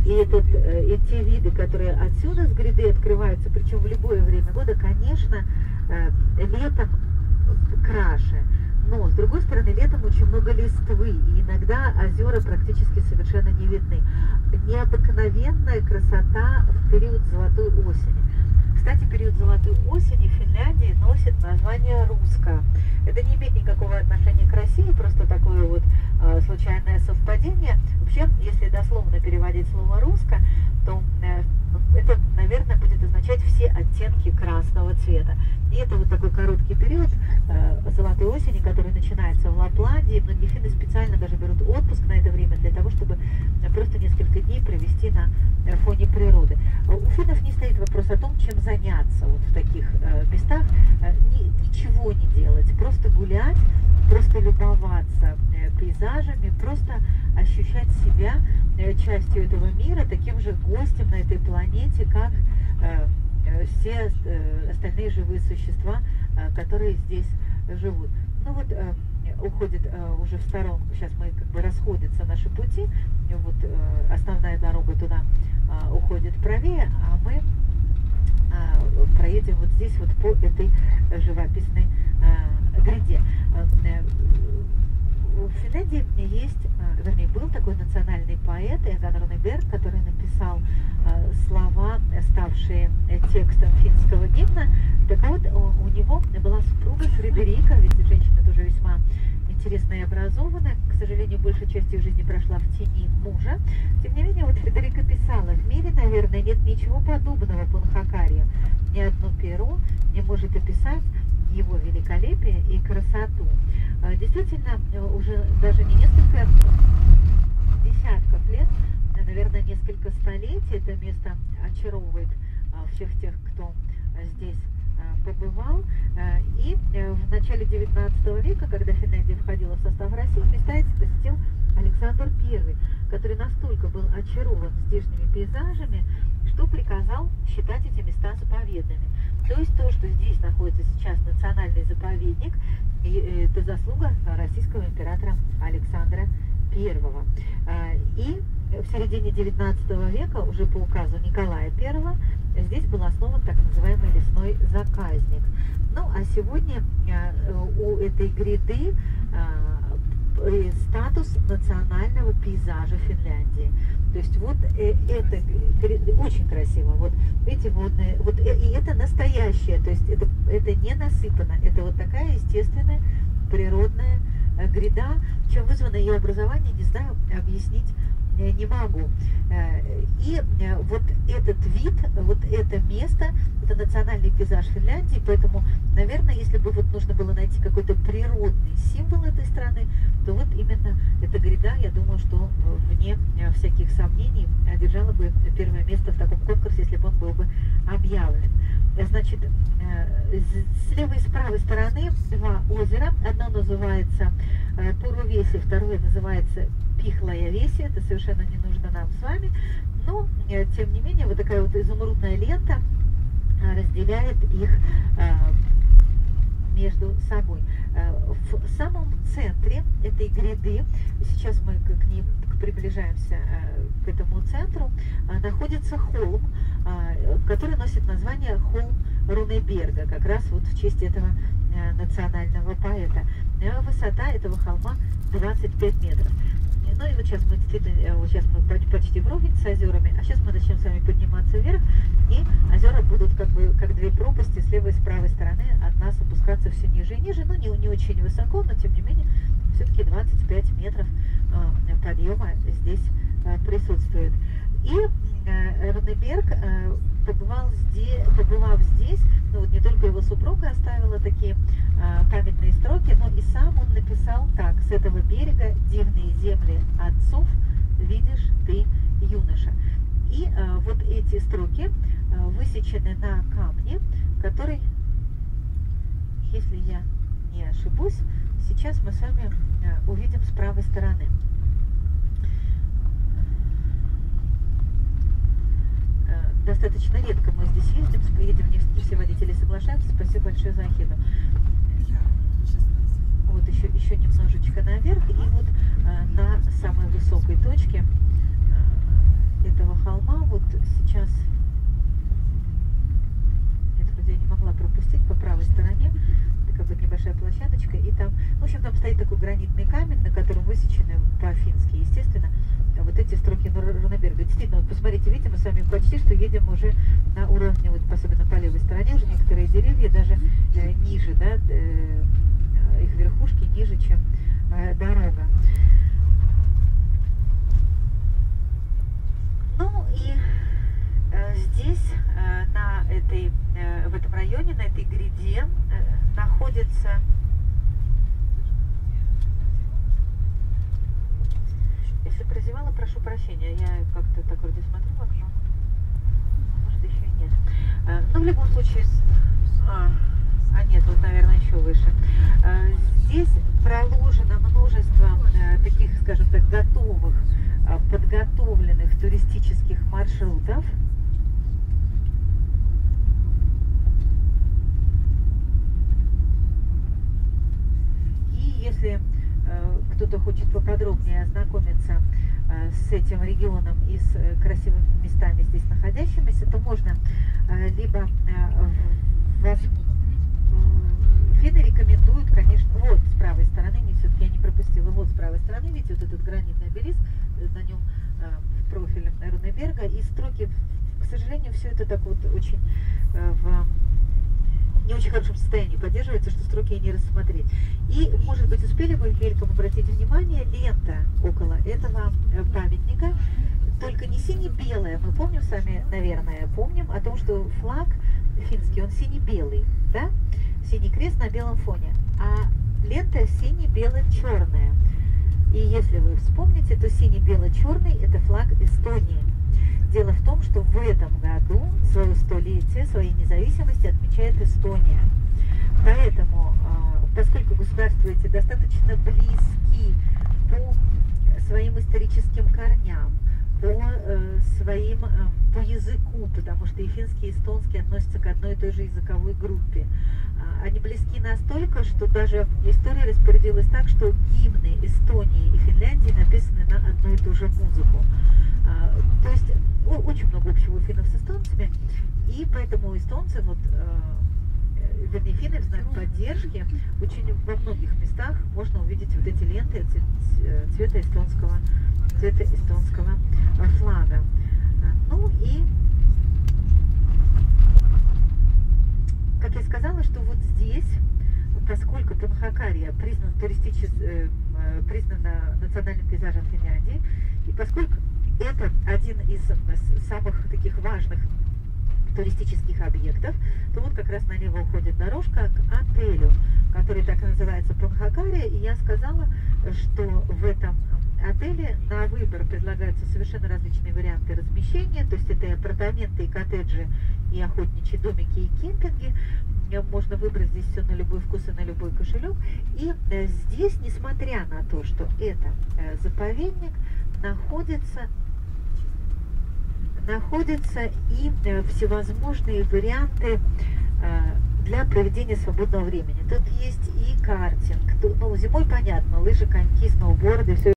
эти виды, которые отсюда с гряды открываются, причем в любое время года, конечно, летом краше. Но, с другой стороны, летом очень много листвы, и иногда озера практически совершенно не видны. Необыкновенная красота в период золотой осени. Кстати, период золотой осени в Финляндии носит название «Руска». Это не имеет никакого отношения к России, просто такое вот случайное совпадение. Вообще, если дословно переводить слово «руска», то это, наверное, будет означать все оттенки красного цвета. И это вот такой короткий период золотой осени, который начинается в Лапландии. Многие финны специально даже берут отпуск на это время для того, чтобы просто несколько дней провести на фоне природы. У финнов не стоит вопрос о том, чем заняться вот в таких местах. Ничего не делать, просто гулять, просто любоваться пейзажами, просто ощущать себя частью этого мира, таким же гостем на этой планете, как все остальные живые существа, которые здесь живут. Ну вот уходит уже в сторонку, сейчас мы как бы расходятся наши пути, вот основная дорога туда уходит правее, а мы проедем вот здесь вот по этой живописной гряде. В Финляндии есть, вернее, был такой национальный поэт Иоганн Рунеберг, который написал слова, ставшие текстом финского гимна. Так вот, у него была супруга Фредерика, ведь женщина тоже весьма интересная и образованная. К сожалению, большая часть ее жизни прошла в тени мужа. Тем не менее, вот Фредерика писала: в мире, наверное, нет ничего подобного Пунхакарию. Ни одно перо не может описать его великолепие и красоту. Действительно, уже даже не несколько десятков лет, наверное, несколько столетий это место очаровывает всех тех, кто здесь побывал. И в начале 19 века, когда Финляндия входила в состав России, места эти посетил Александр I, который настолько был очарован здешними пейзажами, что приказал считать эти места заповедными. То есть то, что здесь находится сейчас национальный заповедник, это заслуга российского императора Александра I. И в середине 19 века, уже по указу Николая I, здесь был основан так называемый лесной заказник. Ну, а сегодня у этой гряды статус национального пейзажа Финляндии. То есть вот это очень красиво. Вот эти водные, вот и это настоящее, то есть это не насыпано, это вот такая естественная природная гряда. Чем вызвано ее образование, не знаю, объяснить не могу. И вот этот вид, вот это место, это национальный пейзаж Финляндии, поэтому, наверное, если бы вот нужно было найти какой-то природный символ этой страны, то вот именно эта гряда, я думаю, что вне всяких сомнений одержала бы первое место в таком конкурсе, если бы он был бы объявлен. Значит, с левой и с правой стороны два озера. Одно называется Турувеси, второе называется Пихлая Веси. Это совершенно не нужно нам с вами. Но, тем не менее, вот такая вот изумрудная лента разделяет их между собой. В самом центре этой гряды, сейчас мы к ним приближаемся к этому центру, находится холм, который носит название холм Рунеберга, как раз вот в честь этого национального поэта. Высота этого холма 25 метров. Ну и вот сейчас мы действительно, вот сейчас мы почти вровень с озерами, а сейчас мы начнем с вами подниматься вверх, и озера будут как бы как две пропасти с левой и с правой стороны от нас опускаться все ниже и ниже, ну не очень высоко, но тем не менее все-таки 25 метров подъема здесь присутствует. И Рунеберг, побывав здесь, ну вот не только его супруга оставила такие памятные строки, но и сам он написал так: с этого берега дивные земли отцов видишь ты, юноша. И вот эти строки высечены на камне, который, если я не ошибусь, сейчас мы с вами увидим с правой стороны. Достаточно редко мы здесь едем, не все водители соглашаются. Спасибо большое за ахиду. Вот еще немножечко наверх, и вот на самой высокой точке этого холма эти строки Рунеберга. Действительно, вот посмотрите, видите, мы с вами почти что едем уже на уровне, вот особенно по левой стороне, уже некоторые деревья даже ниже, да, их верхушки ниже, чем дорога. Ну и здесь, в этом районе, на этой гряде находится... Если прозевала, прошу прощения, я как-то так вроде смотрю в окно, может еще и нет. Но в любом случае, нет, вот, наверное, еще выше. Здесь проложено множество таких, скажем так, готовых, подготовленных туристических маршрутов. И если кто-то хочет поподробнее ознакомиться с этим регионом и с красивыми местами здесь находящимися, то можно либо финны рекомендуют, конечно, вот с правой стороны, все-таки я не пропустила, вот с правой стороны, видите, вот этот гранитный обелиск, на нем в профиле Рунеберга, и строки, к сожалению, все это так вот очень не очень хорошем состоянии поддерживается, что строки не рассмотреть. И, может быть, успели вы мельком обратить внимание, лента около этого памятника, только не сине-белая. Мы помним с вами, наверное, помним о том, что флаг финский, он сине-белый, да? Синий крест на белом фоне. А лента сине-бело-черная. И если вы вспомните, то сине-бело-черный – это флаг Эстонии. Дело в том, что в этом году свое столетие, своей независимости отмечает Эстония. Поэтому, поскольку государства эти достаточно близки по своим историческим корням, по языку, потому что и финский, и эстонский относятся к одной и той же языковой группе. Они близки настолько, что даже история распорядилась так, что гимны Эстонии и Финляндии написаны на одну и ту же музыку. То есть очень много общего у финнов с эстонцами, и поэтому эстонцы, вернее, финны в знак поддержки, очень во многих местах можно увидеть вот эти ленты цвета эстонского флага. Ну и, как я сказала, что вот здесь, поскольку Пунхакария признана национальным пейзажем Финляндии, и поскольку это один из самых таких важных туристических объектов, то вот как раз налево уходит дорожка к отелю, который так и называется Пунхакария, и я сказала, что в этом отеле на выбор предлагаются совершенно различные варианты размещения, то есть это и апартаменты, и коттеджи, и охотничьи домики, и кемпинги. Можно выбрать здесь все на любой вкус и на любой кошелек. И здесь, несмотря на то, что это заповедник, находятся и всевозможные варианты для проведения свободного времени. Тут есть и картинг, зимой понятно, лыжи, коньки, сноуборды, все